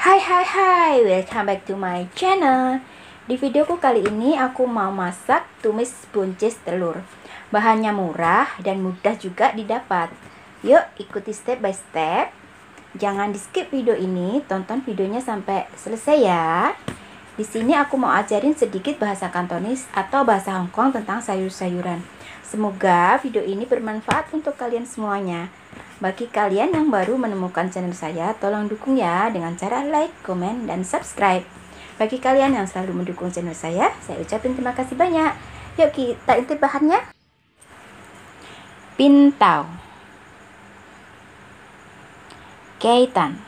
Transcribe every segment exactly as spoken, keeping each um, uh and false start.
Hai hai hai, welcome back to my channel. Di videoku kali ini aku mau masak tumis buncis telur. Bahannya murah dan mudah juga didapat. Yuk ikuti step by step. Jangan di skip video ini, tonton videonya sampai selesai ya. Di sini aku mau ajarin sedikit bahasa Kantonis atau bahasa Hong Kong tentang sayur-sayuran. Semoga video ini bermanfaat untuk kalian semuanya. Bagi kalian yang baru menemukan channel saya, tolong dukung ya dengan cara like, komen, dan subscribe. Bagi kalian yang selalu mendukung channel saya, saya ucapin terima kasih banyak. Yuk kita intip bahannya. Pintau, keitan,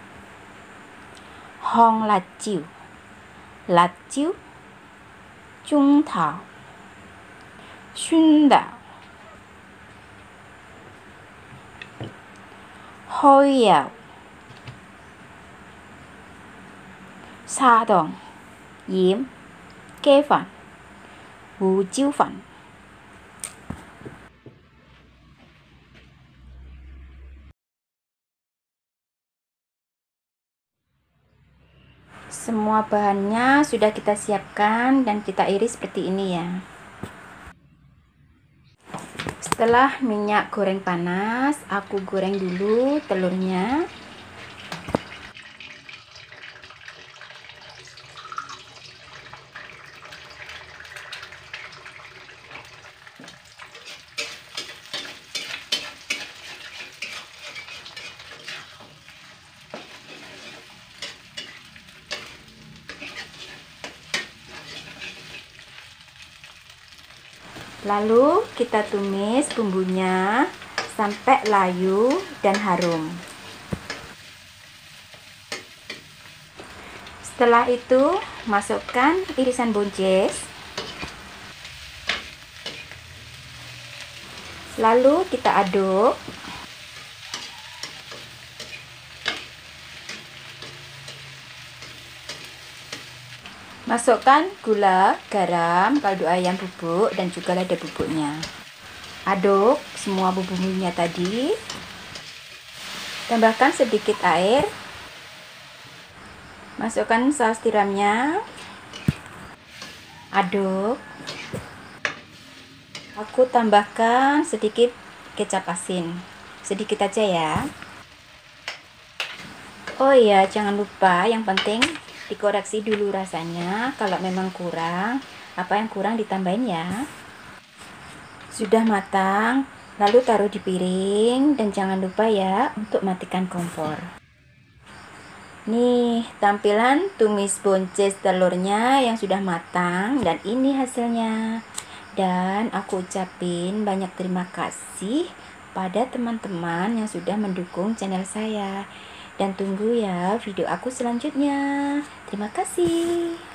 hong laciu, laciu, chung tao, xun dao, hoi yao, sa dong, yim, ge fan, wu jiu fan. Semua bahannya sudah kita siapkan dan kita iris seperti ini ya. Setelah minyak goreng panas, aku goreng dulu telurnya. Lalu kita tumis bumbunya sampai layu dan harum. Setelah itu masukkan irisan buncis. Lalu kita aduk. Masukkan gula, garam, kaldu ayam bubuk, dan juga lada bubuknya. Aduk semua bumbu-bumbunya tadi. Tambahkan sedikit air. Masukkan saus tiramnya. Aduk. Aku tambahkan sedikit kecap asin. Sedikit aja ya. Oh iya, jangan lupa yang penting dikoreksi dulu rasanya. Kalau memang kurang, apa yang kurang ditambahin ya. Sudah matang, lalu taruh di piring dan jangan lupa ya untuk matikan kompor. Nih tampilan tumis buncis telurnya yang sudah matang dan ini hasilnya. Dan aku ucapin banyak terima kasih pada teman-teman yang sudah mendukung channel saya. Dan tunggu ya video aku selanjutnya. Terima kasih.